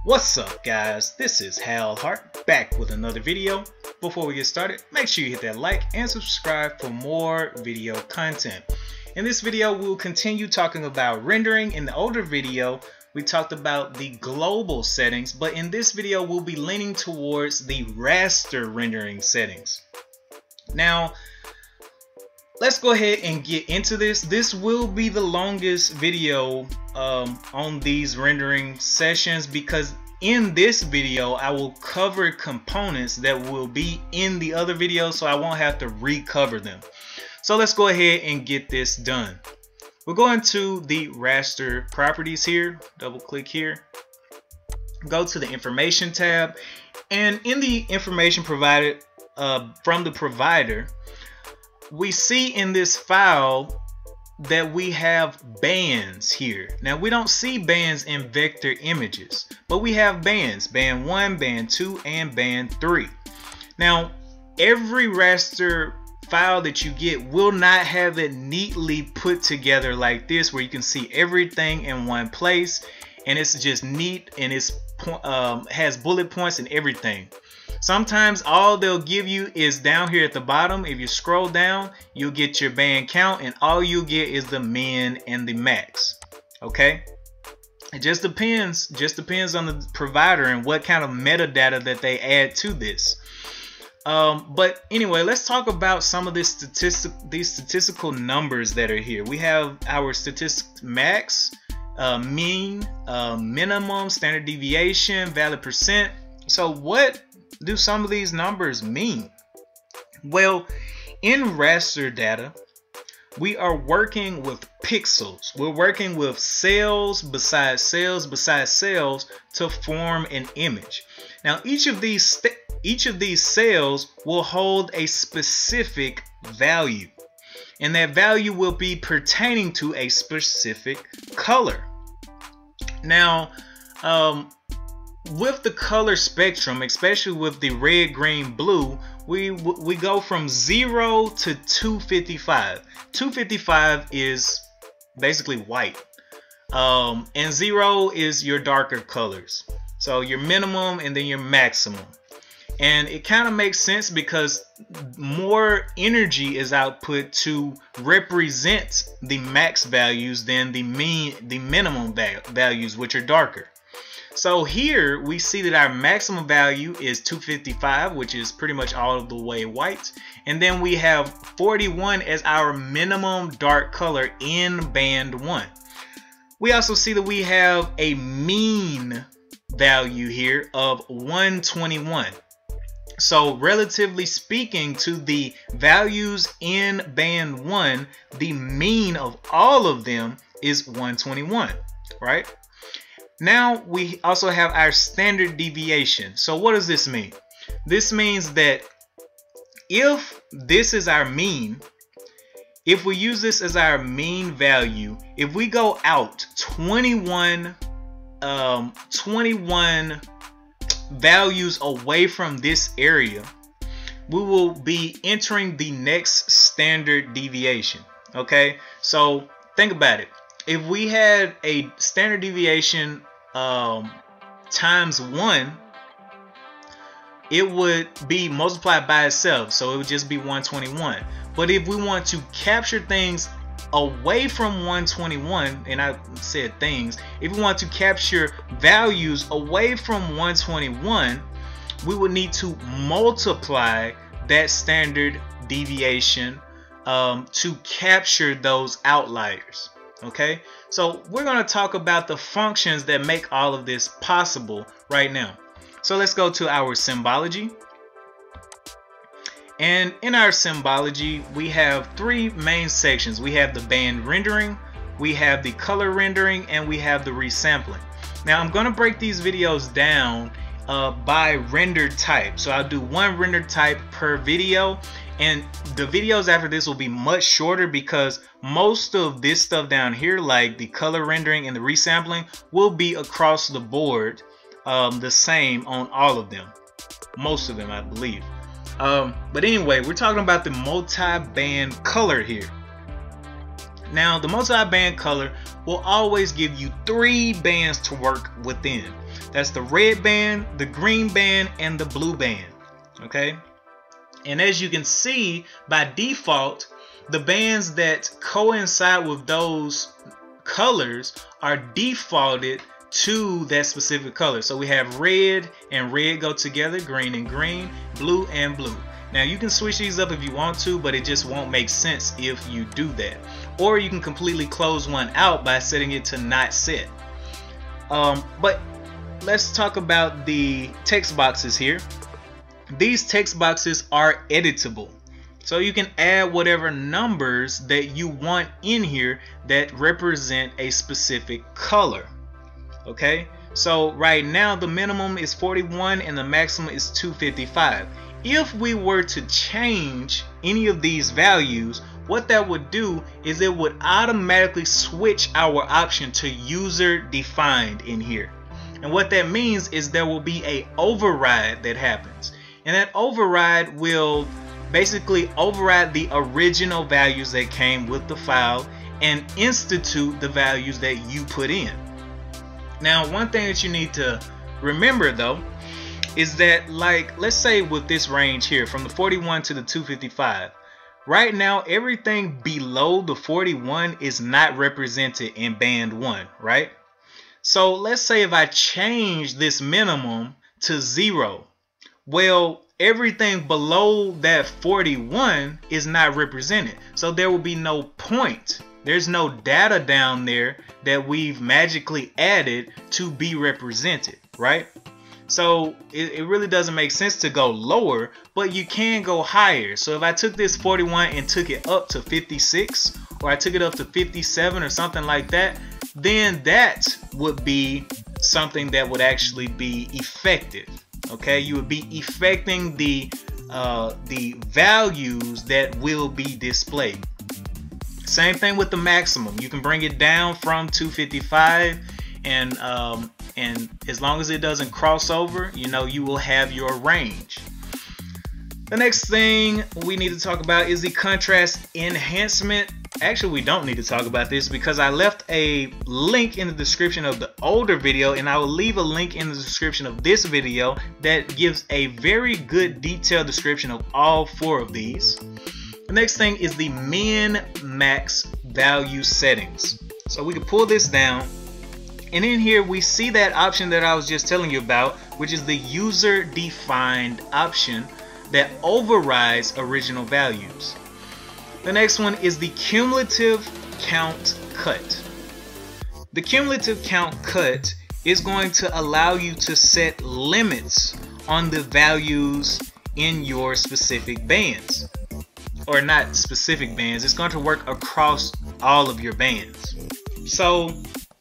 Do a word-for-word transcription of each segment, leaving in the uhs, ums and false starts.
What's up guys, this is Hart back with another video. Before we get started, make sure you hit that like and subscribe for more video content. In this video we'll continue talking about rendering. In the older video we talked about the global settings, but in this video we'll be leaning towards the raster rendering settings. Now let's go ahead and get into this. This will be the longest video um, on these rendering sessions because in this video I will cover components that will be in the other video, so I won't have to recover them. So let's go ahead and get this done. We're going to the raster properties here, double click here, go to the information tab, and in the information provided uh, from the provider, we see in this file that we have bands here. Now we don't see bands in vector images, but we have bands, band one, band two, and band three. Now every raster file that you get will not have it neatly put together like this, where you can see everything in one place and it's just neat and it's um, has bullet points and everything. Sometimes all they'll give you is down here at the bottom. If you scroll down, you'll get your band count, and all you'll get is the min and the max. Okay, it just depends just depends on the provider and what kind of metadata that they add to this. Um, but anyway, let's talk about some of this statistic these statistical numbers that are here. We have our statistics max, uh, mean, uh, minimum, standard deviation, valid percent. So what do some of these numbers mean? Well, in raster data, we are working with pixels. We're working with cells besides cells besides cells to form an image. Now, each of these each of these cells will hold a specific value, and that value will be pertaining to a specific color. Now, um, with the color spectrum, especially with the red, green, blue, we we go from zero to two fifty-five. two fifty-five is basically white, um, and zero is your darker colors. So your minimum and then your maximum, and it kind of makes sense because more energy is output to represent the max values than the mean the minimum values, which are darker. So here we see that our maximum value is two fifty-five, which is pretty much all of the way white. And then we have forty-one as our minimum dark color in band one. We also see that we have a mean value here of one twenty-one. So relatively speaking to the values in band one, the mean of all of them is one twenty-one, right? Now we also have our standard deviation. So what does this mean? This means that if this is our mean, if we use this as our mean value, if we go out twenty-one, um, twenty-one values away from this area, we will be entering the next standard deviation. Okay, so think about it. If we had a standard deviation um, times one, it would be multiplied by itself, so it would just be one twenty-one. But if we want to capture things away from one twenty-one, and I said things, if we want to capture values away from one twenty-one, we would need to multiply that standard deviation um, to capture those outliers. Okay, so we're going to talk about the functions that make all of this possible right now. So let's go to our symbology. And in our symbology, we have three main sections. We have the band rendering, we have the color rendering, and we have the resampling. Now I'm going to break these videos down uh, by render type. So I'll do one render type per video. And the videos after this will be much shorter because most of this stuff down here, like the color rendering and the resampling, will be across the board um, the same on all of them. Most of them, I believe. Um, but anyway, we're talking about the multi-band color here. Now, the multi-band color will always give you three bands to work within. That's the red band, the green band, and the blue band. Okay, and as you can see, by default, the bands that coincide with those colors are defaulted to that specific color. So we have red and red go together, green and green, blue and blue. Now you can switch these up if you want to, but it just won't make sense if you do that. Or you can completely close one out by setting it to not set. Um, but let's talk about the text boxes here. These text boxes are editable. So you can add whatever numbers that you want in here that represent a specific color. Okay, so right now the minimum is forty-one and the maximum is two fifty-five. If we were to change any of these values, what that would do is it would automatically switch our option to user defined in here. And what that means is there will be a override that happens. And that override will basically override the original values that came with the file and institute the values that you put in. Now, one thing that you need to remember though is that, like, let's say with this range here from the forty-one to the two fifty-five, right now everything below the forty-one is not represented in band one, right? So let's say if I change this minimum to zero, well, everything below that forty-one is not represented, so there will be no point. There's no data down there that we've magically added to be represented, right? So it, it really doesn't make sense to go lower, but you can go higher. So if I took this forty-one and took it up to fifty-six, or I took it up to fifty-seven or something like that, then that would be something that would actually be effective. Okay, you would be affecting the uh, the values that will be displayed. Same thing with the maximum. You can bring it down from two fifty-five, and um, and as long as it doesn't cross over, you know, you will have your range. The next thing we need to talk about is the contrast enhancement. Actually, we don't need to talk about this because I left a link in the description of the older video, and I will leave a link in the description of this video that gives a very good detailed description of all four of these. The next thing is the min max value settings. So we can pull this down, and in here we see that option that I was just telling you about, which is the user defined option that overrides original values. The next one is the cumulative count cut. The cumulative count cut is going to allow you to set limits on the values in your specific bands. Or not specific bands, it's going to work across all of your bands. So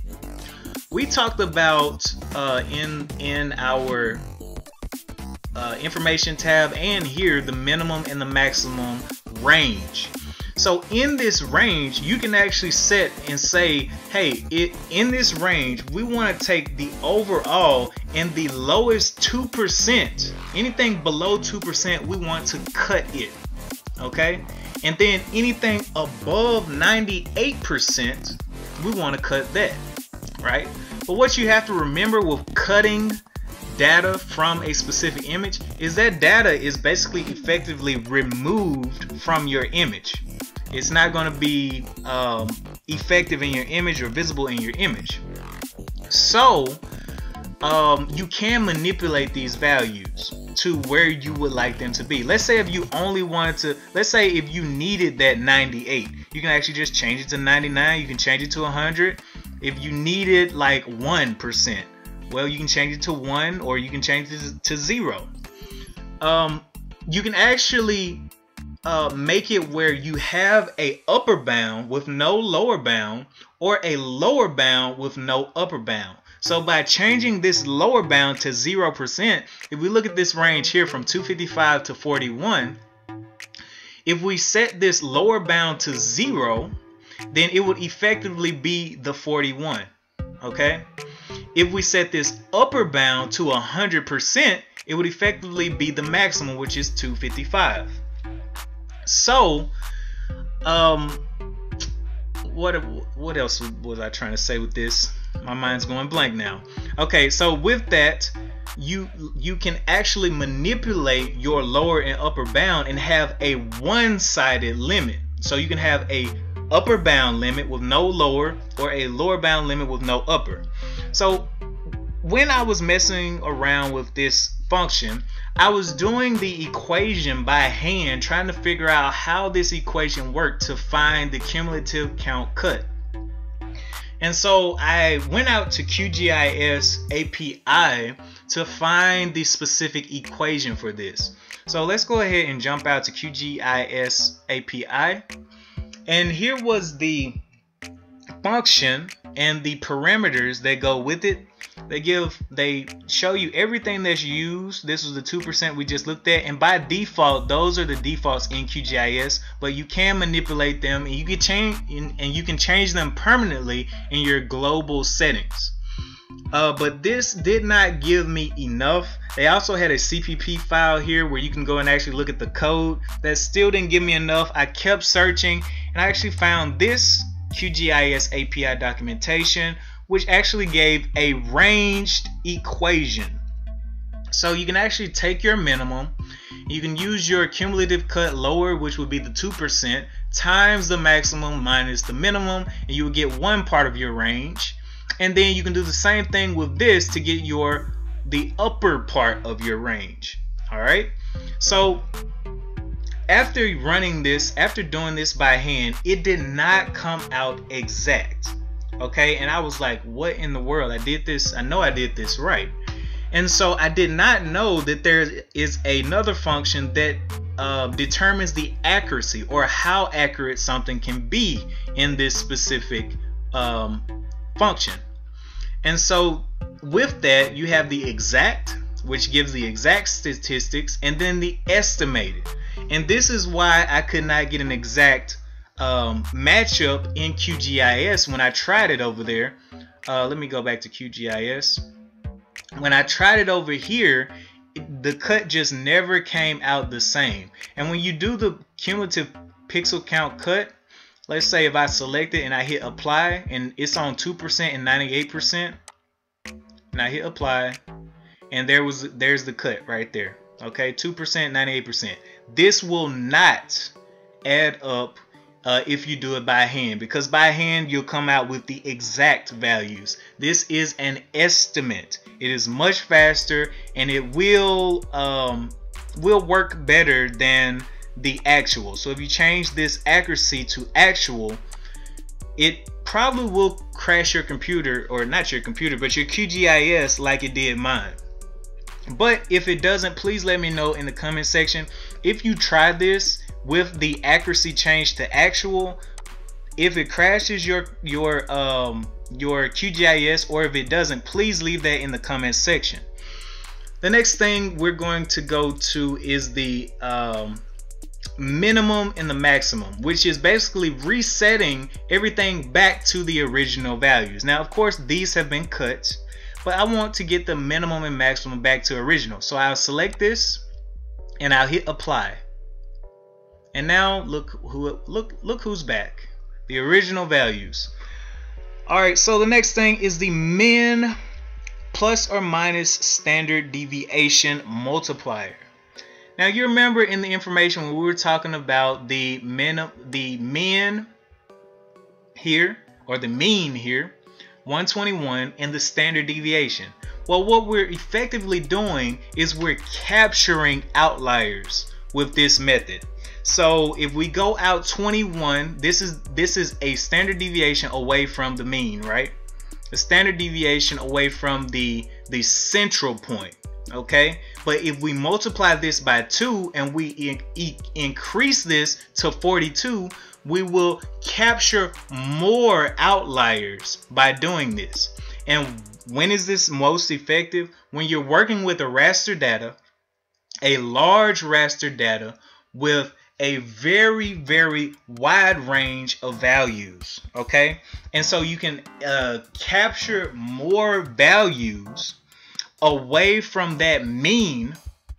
we talked about uh, in, in our uh, information tab and here the minimum and the maximum range. So in this range, you can actually set and say, hey, it, in this range, we want to take the overall and the lowest two percent. Anything below two percent, we want to cut it. Okay? And then anything above ninety-eight percent, we want to cut that. Right? But what you have to remember with cutting data from a specific image is that data is basically effectively removed from your image. It's not going to be um, effective in your image or visible in your image. So um, you can manipulate these values to where you would like them to be. Let's say if you only wanted to, let's say if you needed that ninety-eight, you can actually just change it to ninety-nine. You can change it to one hundred. If you needed like one percent, well, you can change it to one, or you can change it to zero. Um, you can actually Uh, make it where you have a upper bound with no lower bound, or a lower bound with no upper bound. So by changing this lower bound to zero percent, if we look at this range here from two fifty-five to forty-one, if we set this lower bound to zero, then it would effectively be the forty-one. Okay? If we set this upper bound to one hundred percent, it would effectively be the maximum, which is two fifty-five. So, um, what what else was I trying to say with this? My mind's going blank now. Okay, so with that, you you can actually manipulate your lower and upper bound and have a one-sided limit. So you can have a upper bound limit with no lower, or a lower bound limit with no upper. So when I was messing around with this function, I was doing the equation by hand, trying to figure out how this equation worked to find the cumulative count cut. And so I went out to Q G I S A P I to find the specific equation for this. So let's go ahead and jump out to Q G I S A P I. And here was the function and the parameters that go with it. They give, they show you everything that's used. This was the two percent we just looked at, and by default, those are the defaults in Q G I S. But you can manipulate them, and you can change, and you can change them permanently in your global settings. Uh, but this did not give me enough. They also had a C P P file here where you can go and actually look at the code. That still didn't give me enough. I kept searching, and I actually found this Q G I S A P I documentation, which actually gave a ranged equation. So you can actually take your minimum, you can use your cumulative cut lower, which would be the two percent, times the maximum minus the minimum, and you will get one part of your range. And then you can do the same thing with this to get your the upper part of your range. All right, so after running this, after doing this by hand, it did not come out exact. Okay, and I was like, what in the world? I did this, I know I did this right. And so I did not know that there is another function that uh, determines the accuracy, or how accurate something can be in this specific um, function. And so with that, you have the exact, which gives the exact statistics, and then the estimated. And this is why I could not get an exact um, matchup in Q G I S when I tried it over there. Uh, let me go back to Q G I S. When I tried it over here, the cut just never came out the same. And when you do the cumulative pixel count cut, let's say if I select it and I hit apply, and it's on two percent and ninety-eight percent, and I hit apply, and there was there's the cut right there. Okay, two percent, ninety-eight percent. This will not add up uh, if you do it by hand, because by hand you'll come out with the exact values. This is an estimate. It is much faster, and it will um, will work better than the actual. So if you change this accuracy to actual, it probably will crash your computer, or not your computer, but your Q G I S, like it did mine. But if it doesn't, please let me know in the comment section. If you try this with the accuracy change to actual, if it crashes your your um your Q G I S, or if it doesn't, please leave that in the comment section. The next thing we're going to go to is the um, minimum and the maximum, which is basically resetting everything back to the original values. Now, of course, these have been cut, but I want to get the minimum and maximum back to original. So I'll select this and I'll hit apply. And now look who look look who's back. The original values. All right, so the next thing is the min plus or minus standard deviation multiplier. Now you remember in the information when we were talking about the min the min here, or the mean here, one twenty-one, and the standard deviation. Well, what we're effectively doing is we're capturing outliers with this method. So if we go out twenty-one, this is this is a standard deviation away from the mean, right? The standard deviation away from the the central point. Okay, but if we multiply this by two and we in, in, increase this to forty-two, we will capture more outliers by doing this. And when is this most effective? When you're working with a raster data, a large raster data with a very very wide range of values. Okay, and so you can uh, capture more values away from that mean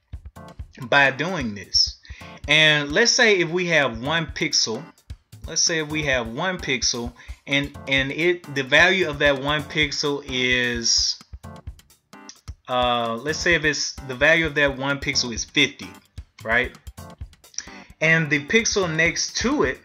by doing this. And let's say if we have one pixel, let's say if we have one pixel and and it the value of that one pixel is uh, let's say if it's the value of that one pixel is fifty, right? And the pixel next to it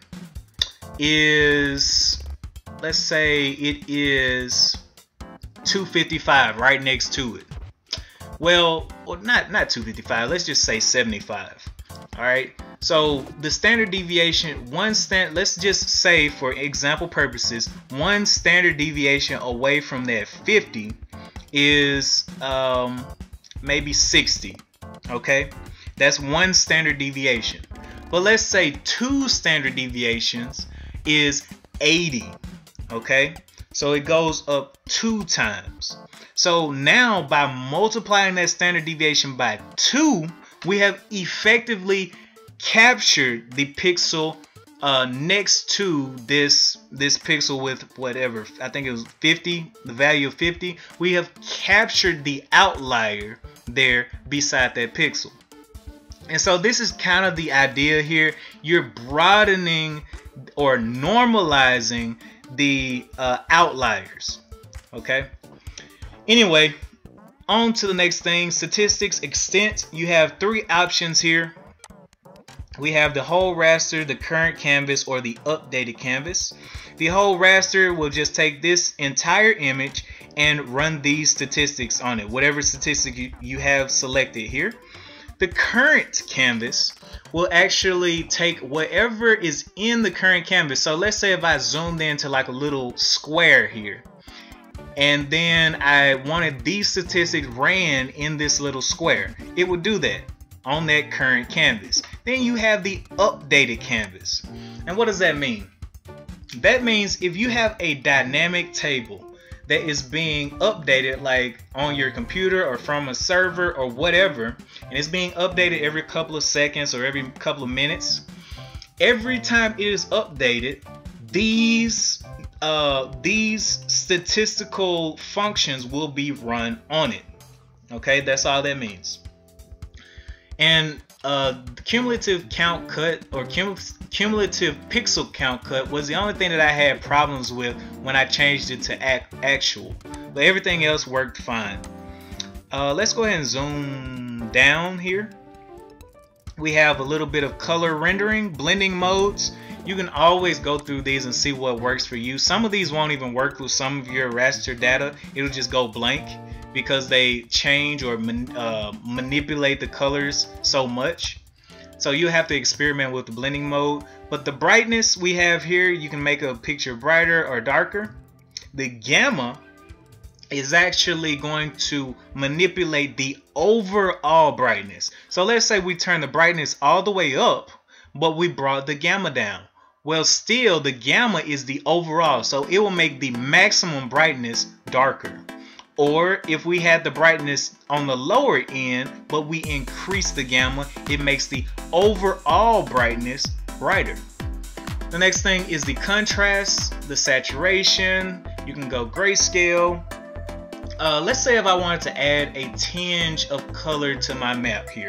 is, let's say it is two fifty-five right next to it. Well, well not not two fifty-five, let's just say seventy-five. All right, so the standard deviation, one stand let's just say for example purposes, one standard deviation away from that fifty is um, maybe sixty. Okay, that's one standard deviation. But let's say two standard deviations is eighty. Okay, so it goes up two times. So now by multiplying that standard deviation by two, we have effectively captured the pixel uh, next to this this pixel with whatever, I think it was fifty, the value of fifty. We have captured the outlier there beside that pixel. And so this is kind of the idea here. You're broadening or normalizing the uh, outliers. Okay. Anyway, on to the next thing, statistics, extent. You have three options here. We have the whole raster, the current canvas, or the updated canvas. The whole raster will just take this entire image and run these statistics on it, whatever statistic you, you have selected here. The current canvas will actually take whatever is in the current canvas. So let's say if I zoomed into like a little square here, and then I wanted these statistics ran in this little square, it would do that on that current canvas. Then you have the updated canvas. And what does that mean? That means if you have a dynamic table that is being updated, like on your computer or from a server or whatever, and it's being updated every couple of seconds or every couple of minutes, every time it is updated, these uh, these statistical functions will be run on it. Okay, that's all that means. And uh, cumulative count cut or cum cumulative pixel count cut was the only thing that I had problems with when I changed it to act actual, but everything else worked fine. Uh, let's go ahead and zoom down here. We have a little bit of color rendering, blending modes. You can always go through these and see what works for you. Some of these won't even work with some of your raster data. It'll just go blank because they change or man, uh, manipulate the colors so much. So you have to experiment with the blending mode. But the brightness we have here, you can make a picture brighter or darker. The gamma is actually going to manipulate the overall brightness. So let's say we turn the brightness all the way up, but we brought the gamma down. Well, still the gamma is the overall, so it will make the maximum brightness darker. Or if we had the brightness on the lower end, but we increase the gamma, it makes the overall brightness brighter. The next thing is the contrast, the saturation. You can go grayscale. Uh, let's say if I wanted to add a tinge of color to my map here.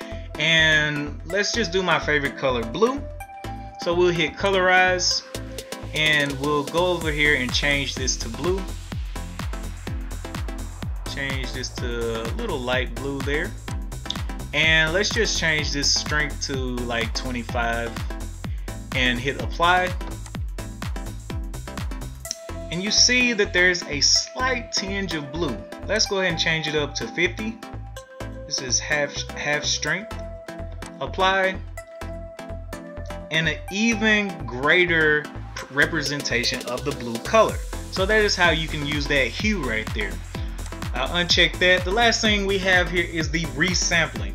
And let's just do my favorite color, blue. So we'll hit colorize and we'll go over here and change this to blue. Change this to a little light blue there. And let's just change this strength to like twenty-five and hit apply. And you see that there's a slight tinge of blue. Let's go ahead and change it up to fifty. This is half half strength. Apply. And an even greater representation of the blue color. So that is how you can use that hue right there. I'll uncheck that. The last thing we have here is the resampling.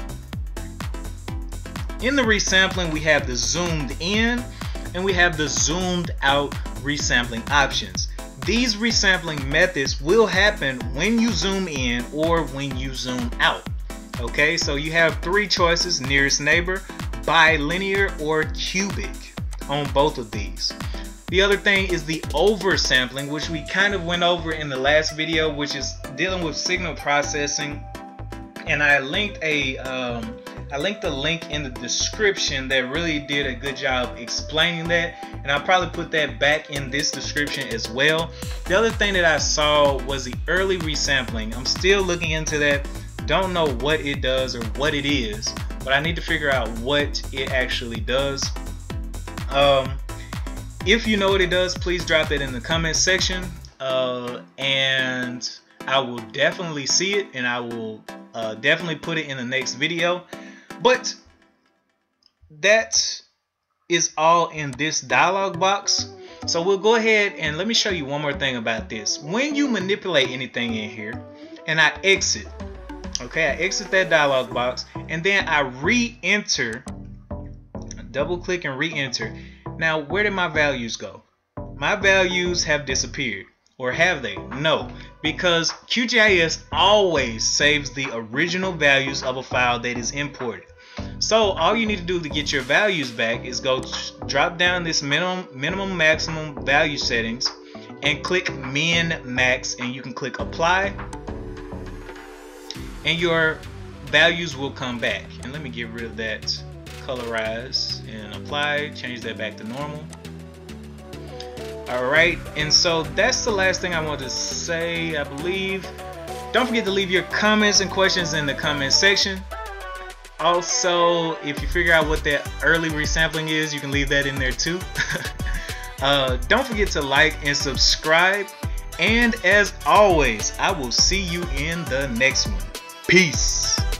In the resampling, we have the zoomed in and we have the zoomed out resampling options. These resampling methods will happen when you zoom in or when you zoom out. Okay, so you have three choices: nearest neighbor, bilinear, or cubic on both of these. The other thing is the oversampling, which we kind of went over in the last video, which is dealing with signal processing. And I linked a um, I linked the link in the description that really did a good job explaining that, and I'll probably put that back in this description as well. The other thing that I saw was the early resampling. I'm still looking into that. Don't know what it does or what it is, but I need to figure out what it actually does. Um, if you know what it does, please drop it in the comment section, uh, and I will definitely see it, and I will uh, definitely put it in the next video. But that is all in this dialog box. So we'll go ahead and let me show you one more thing about this. When you manipulate anything in here and I exit, okay, I exit that dialog box and then I re-enter, double click and re-enter. Now, where did my values go? My values have disappeared. Or have they? No, because Q G I S always saves the original values of a file that is imported. So all you need to do to get your values back is go drop down this minimum minimum maximum value settings and click min max, and you can click apply, and your values will come back. And let me get rid of that colorize and apply, change that back to normal. Alright, and so that's the last thing I want to say, I believe. Don't forget to leave your comments and questions in the comment section. Also, if you figure out what that early resampling is, you can leave that in there too. uh, don't forget to like and subscribe. And as always, I will see you in the next one. Peace.